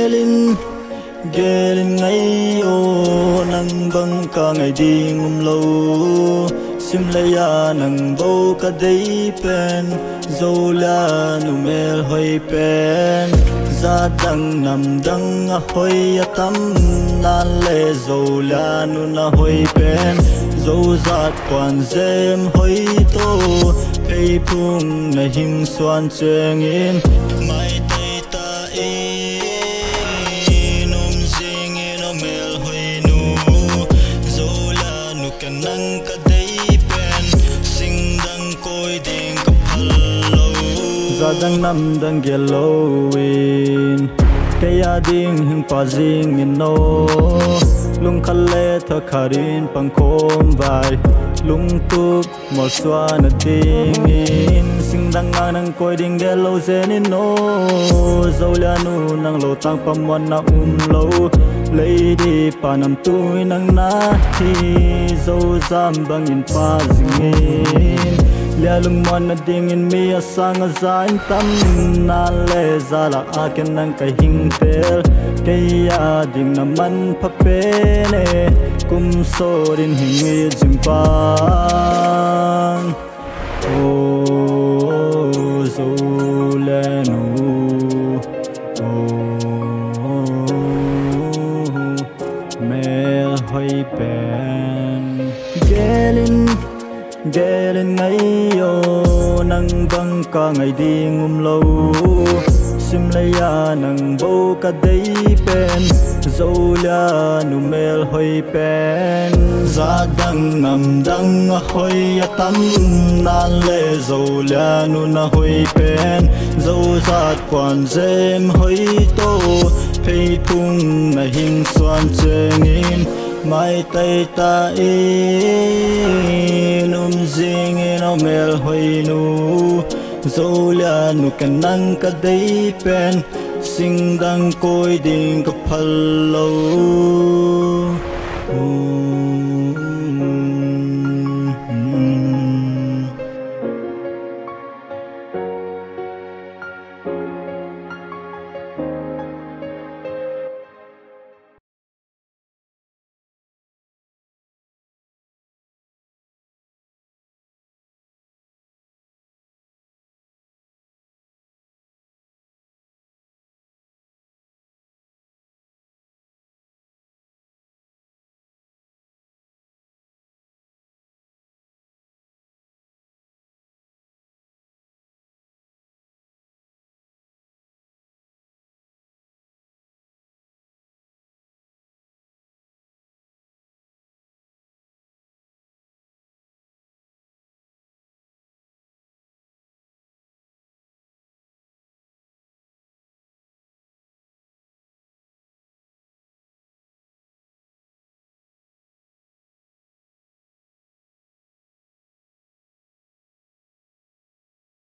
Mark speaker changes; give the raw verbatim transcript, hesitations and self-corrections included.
Speaker 1: gelin gelin ngay o nang bang ka ngay di ngum lo sim leya nang bo ka dei pen zola nu mel hoi pen za dang nam dang a hoi atam nan le zola nu na hoi pen zo zat quan zem hoi to pei phung na hing suan cheng in mai tay ta e num sing in o mel hoi nu zola nu kan nang ka dei pen sing dang koi ding ka phalo za dang nam dang gelo in kaya ding hing pa jing in no lung khale tha kharin pang khom vai lung tup mo swan ding in sing dang nang koi ding gelo zen in no zola nu nang lo tang pam wan na um lo lady panam tu nang na hi zo zam bang in pa jing in lia lung mon na ding in mi a sang a zain tam na le zala a ken nang ka hing tel kaya ding na man pha pe ne kum so rin hing mi jing pang o zo le nu o mel hoi pen gelin gelin ngay yo nang bang ka ngay di ngum lo sim leya nang bo ka dei pen zola nu mel hoi pen za dang nam dang a hoi atam nan le zola nu na hoi pen zo zat quan zem hoi to pei phung na hing suan cheng in mai tay ta e num zing in o mel hoi nu zola nu kan nang ka dei pen sing dang koi ding ka phalo